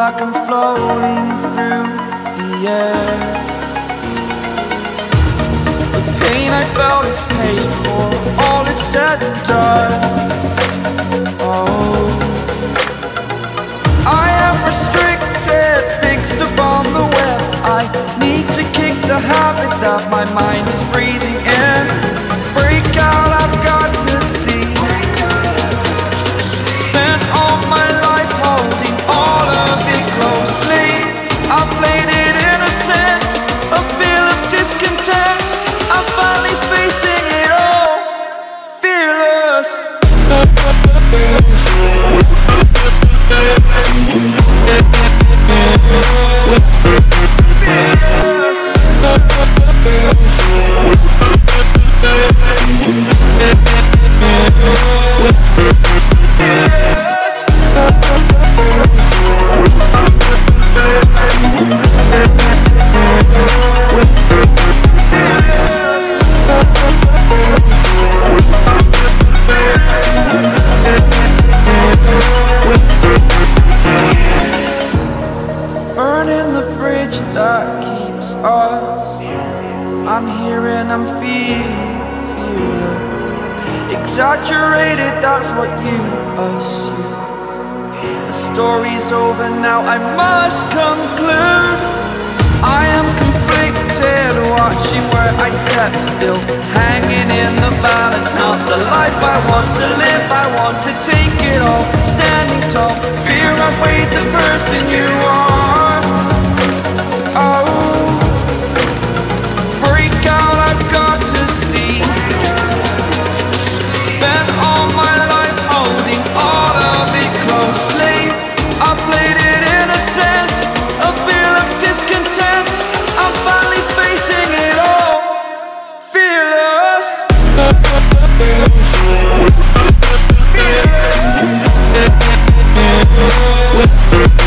like I'm floating through the air. The pain I felt is paid for, all is said and done. Oh, I am restricted, fixed upon the web. I need to kick the habit that my mind is breathing in. Break out, I've got to see. Spent all my life holding all of it closely. I played it innocent, a feel of discontent. I'm finally facing it all, fearless. Burning the bridge that keeps us. I'm here and I'm feeling fearless. Exaggerated, that's what you assume. The story's over now, I must conclude. I am conflicted, watching where I step still, hanging in the balance. Not the life I want to live, I want to take it all. Standing tall, fear outweighed the person you are. Oh, break out, I've got to see. Spent all my life holding all of it closely. I played it innocent, a feel of discontent. I'm finally facing it all, fearless. Fearless.